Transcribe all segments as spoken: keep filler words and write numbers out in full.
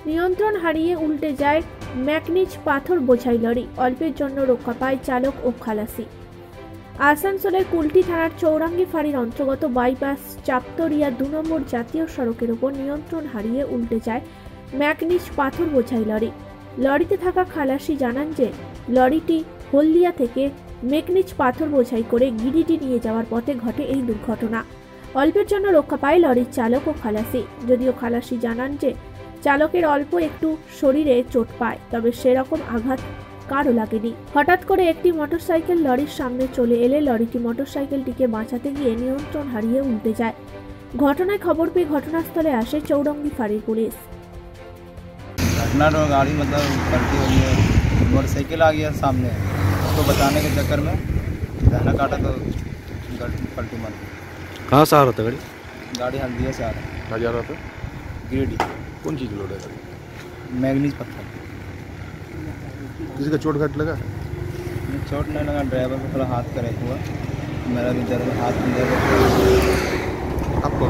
নিয়ন্ত্রণ হারিয়ে উল্টে যায় ম্যাগনিজ পাথর বোঝাই লরি, অল্পের জন্য রক্ষা পায় চালক ও খালাসি। আসানসোলের কুলটি থানার চৌরাঙ্গি ফাঁড়ির অন্তর্গত বাইপাস চাপতরিয়া দু নম্বর জাতীয় সড়কের ওপর নিয়ন্ত্রণ হারিয়ে উল্টে যায় ম্যাগনিজ পাথর বোঝাই লরি। লরিতে থাকা খালাসি জানান যে লরিটি হলদিয়া থেকে ম্যাগনিজ পাথর বোঝাই করে গিরিডি নিয়ে যাওয়ার পথে ঘটে এই দুর্ঘটনা। অল্পের জন্য রক্ষা পায় লরির চালক ও খালাসি। যদিও খালাসি জানান যে চালকের অল্প একটু শরীরে চোট পায়, তবে সেরকম আঘাত কারও লাগেনি। হঠাৎ করে একটি মোটরসাইকেল লরির সামনে চলে এলে লরিটি মোটরসাইকেলটিকে বাঁচাতে গিয়ে নিয়ন্ত্রণ হারিয়ে উল্টে যায়। ঘটনায় খবর পেয়ে ঘটনাস্থলে আসে চৌরঙ্গি ফাঁড়ির পুলিশ। घटना तो गाड़ी मतलब पलटी हुई है, मोटरसाइकिल आ गया सामने, उसको बचाने के चक्कर में दाना काटा तो पलटी मार। कहाँ से आ रहा था गाड़ी? गाड़ी हल्दिया से आ रहा है। कहाँ जा रहा था? गिरिडीह। कौन चीज़ लोड है गाड़ी? मैग्नीज पत्थर। किसी का चोट घाट लगा? चोट नहीं लगा, ड्राइवर को थोड़ा हाथ करे हुआ, मेरा भी दर्द, हाथ में दर्द। आपको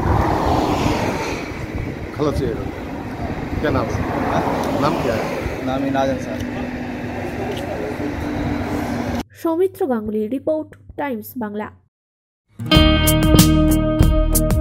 खलत से क्या नाम है? नाम क्या है? नाम इनाज अंसार। সৌমিত্র গাঙ্গুলির রিপোর্ট, টাইমস বাংলা।